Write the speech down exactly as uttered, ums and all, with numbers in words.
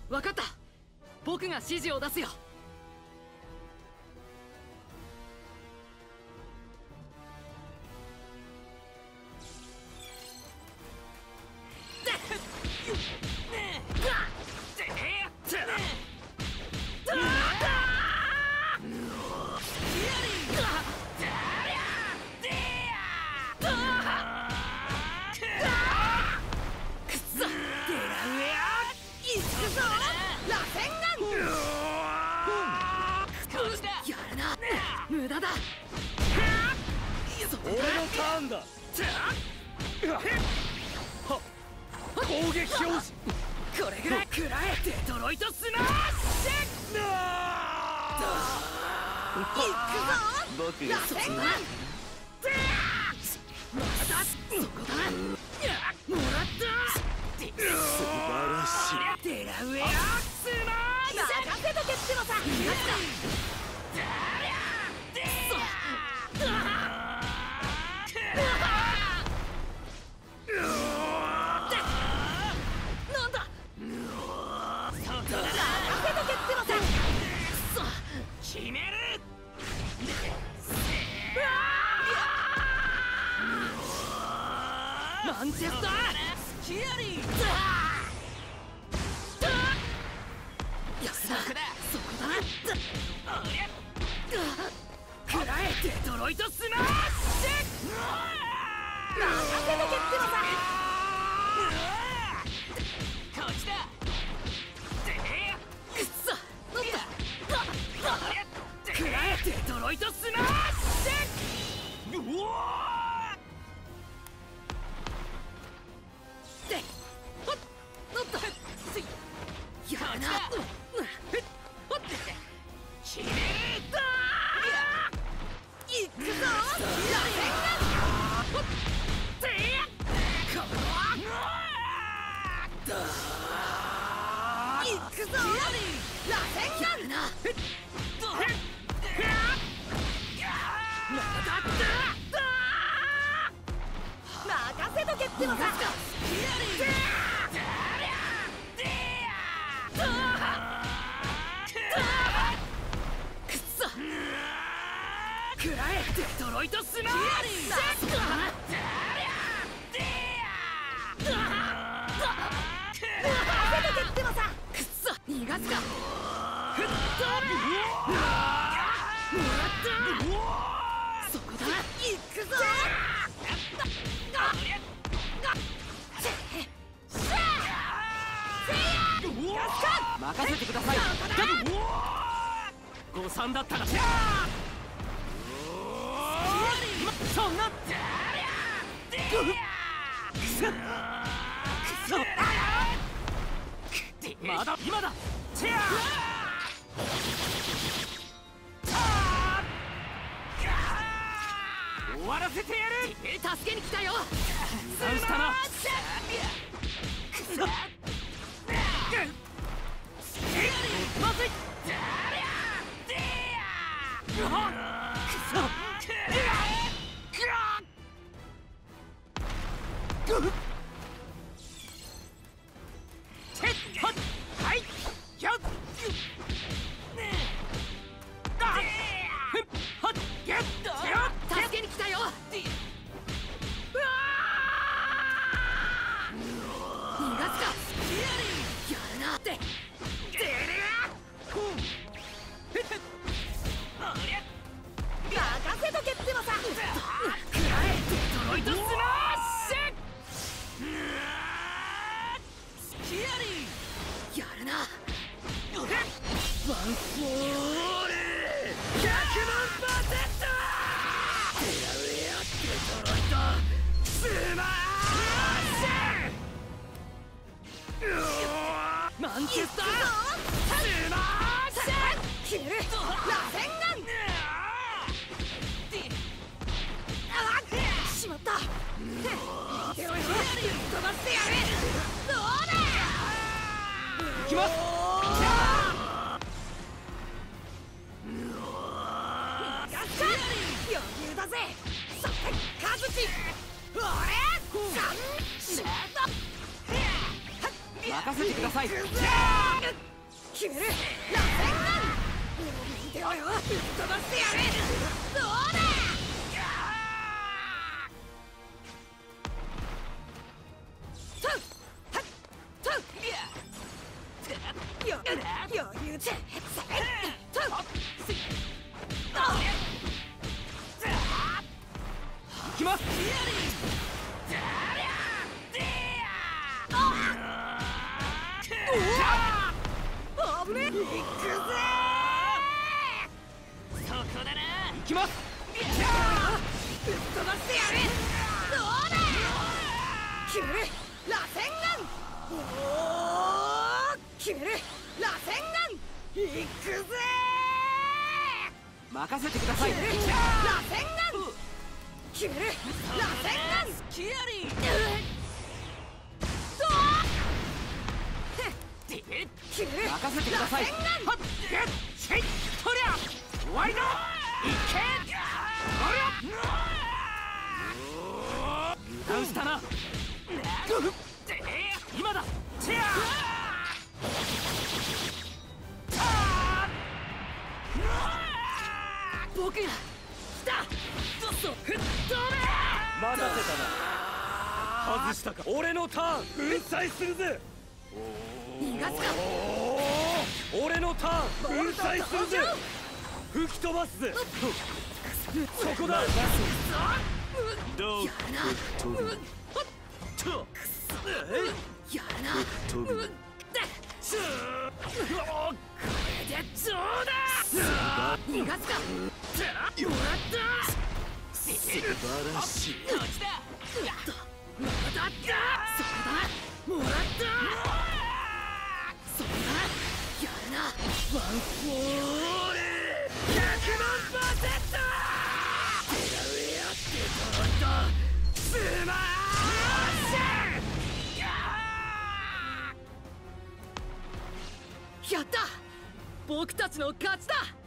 分かった。僕が指示を出すよ。無駄だ。 俺のターンだ。攻撃表示。 これぐらい食らえ。デトロイトスマッシュ。行くぞ僕がそこだ。またそこだ。もらった。 素晴らしい。 デラウェアスマッシュ。任せとけってのさ。決める。マンチェスタースキアリー。やるな。そこだな。食らえ。デトロイトスマッシュ。任せとけってのさ。こっちだ。くっそ。どっだ。食らえ。デトロイトスマッシュ。うわでほっどっだ。やるな。ほって決める。行くぞ。ラセンガほってこう行くぞ。ラセンガやるな。任せとけってのさ。くっそ。食らえ。デトロイトスマッシュ。任せとけってのさ。くっそ。逃がすか。吹っ飛べ。もらった。そこだ。行くぞ。 任せてください。誤算だったらそんなまだ今だ。終わらせてやる。 助けに来たよ。 スしたな。まずい。 助けに来たよ。逃がすか。やるなって。任せとけってのさ。食らえ。デトロイトスマッシュ。スキアリーやるな。ワンフォールひゃくまんパーセント。デラウェアデトロイトスマッシュ。マンチェスタースマッシュ。消える。ラセンガン。しまった。テロイド飛ばしてやる。どうだ。 行きます。 余裕だぜ。そしてカズチ。俺サンシュート。 任任せてください。 決める。螺旋丸。見てろよ。ぶっ飛ばしてやる。どうだ。トゥハットゥよ余裕でトゥ行きます。 危ねえ。行くぜ。 そこだな。行きます。 ぶっ飛ばしてやる。どうだ。決める。螺旋丸。おお決める。螺旋丸。行くぜ。 任せてください。 決める。螺旋丸。決める。螺旋丸。 キアリー。 どう決める。 任せてください。はっ、シェイ、とりゃ、ワイド、いけ、おりゃ、油断したな。今だ、チェア。 僕が来た。そ吹っ飛べ。 待たせたな。外したか。俺のターン粉砕するぜ。 逃がすか。 俺のターン粉砕するぜ。吹き飛ばすぜ。そこだ。どうやるな。 飛ぶ。 やるな。 飛ぶ。 これでどうだ。逃がすか。もらった。 素晴らしい。 こっちだ。やっともらった。そこだ。もらった。そこだ。やるな。ワンフォールひゃくまんパーセント。手が上やってドロッとスマッシュ。やった。僕たちの勝ちだ。